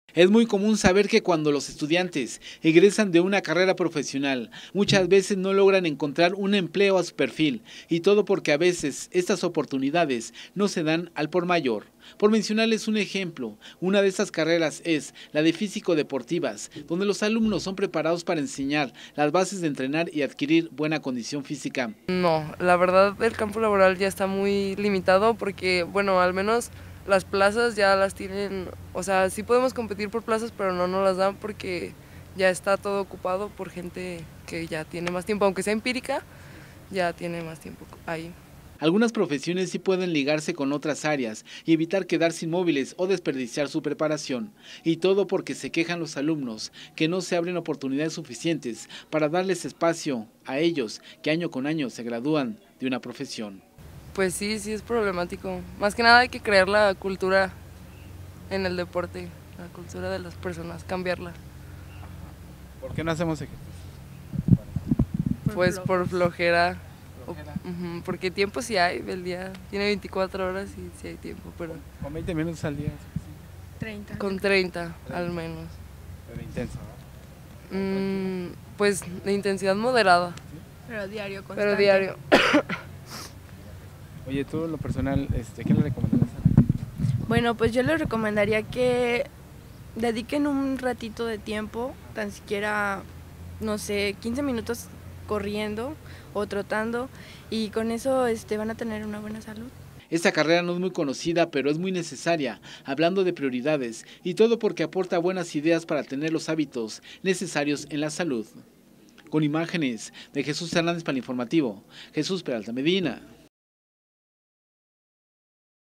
Es muy común saber que cuando los estudiantes egresan de una carrera profesional, muchas veces no logran encontrar un empleo a su perfil, y todo porque a veces estas oportunidades no se dan al por mayor. Por mencionarles un ejemplo, una de estas carreras es la de físico-deportivas, donde los alumnos son preparados para enseñar las bases de entrenar y adquirir buena condición física. No, la verdad el campo laboral ya está muy limitado porque, bueno, al menos las plazas ya las tienen, o sea, sí podemos competir por plazas, pero no nos las dan porque ya está todo ocupado por gente que ya tiene más tiempo, aunque sea empírica, ya tiene más tiempo ahí. Algunas profesiones sí pueden ligarse con otras áreas y evitar quedarse inmóviles o desperdiciar su preparación. Y todo porque se quejan los alumnos que no se abren oportunidades suficientes para darles espacio a ellos que año con año se gradúan de una profesión. Pues sí es problemático. Más que nada hay que crear la cultura en el deporte, la cultura de las personas, cambiarla. ¿Por qué no hacemos ejercicio? Pues por flojera. Porque tiempo sí hay, el día tiene 24 horas y sí hay tiempo, pero... Con 20 minutos al día. 30. Con 30 al menos. Pero intenso, ¿no? Pues de intensidad moderada. Pero diario, constante. Pero diario. Oye, tú en lo personal, ¿qué le recomendarías a la gente? Bueno, pues yo les recomendaría que dediquen un ratito de tiempo, tan siquiera, no sé, 15 minutos corriendo o trotando, y con eso van a tener una buena salud. Esta carrera no es muy conocida, pero es muy necesaria, hablando de prioridades, y todo porque aporta buenas ideas para tener los hábitos necesarios en la salud. Con imágenes de Jesús Hernández para el informativo, Jesús Peralta Medina.